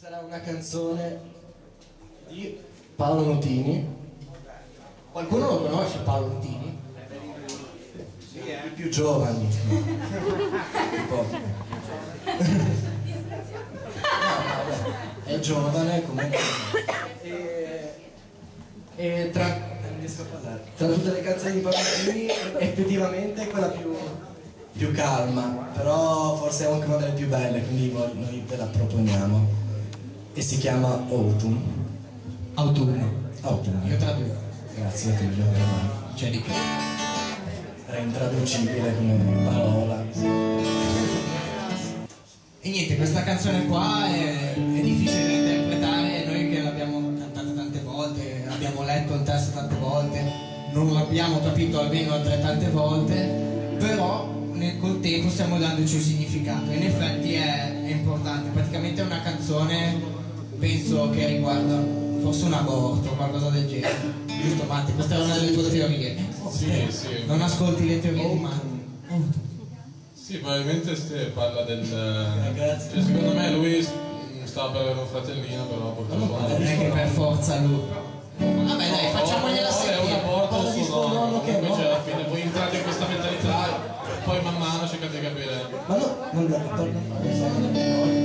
sarà una canzone di Paolo Nutini. Qualcuno lo conosce Paolo Nutini? Sì, i più giovani. Un po'. No, è giovane comunque. E tra tutte le canzoni di Paolo Nutini effettivamente è quella più calma, però forse è anche una delle più belle, quindi noi ve la proponiamo. E si chiama Autumn. Autunno. Autumn. Io traduco. Grazie a te, C'è di che. era intraducibile come parola. E niente, questa canzone qua è difficile da interpretare, noi che l'abbiamo cantata tante volte, abbiamo letto il testo tante volte, non l'abbiamo capito almeno altrettante volte, però col tempo stiamo dandoci un significato. In effetti è importante, praticamente è una canzone, penso che riguarda forse un aborto o qualcosa del genere, giusto Matti? Questa è una delle tue teorie. Sì, sì. Non ascolti le teorie di Matti? Sì, probabilmente parla del... Grazie. Cioè, secondo me lui stava per avere un fratellino, però purtroppo Non è che per forza lui. Vabbè dai, facciamogliela È un sentire. aborto su nonno, che comunque no. cioè, alla fine voi entrate in questa mentalità, poi man mano cercate di capire. Ma no, non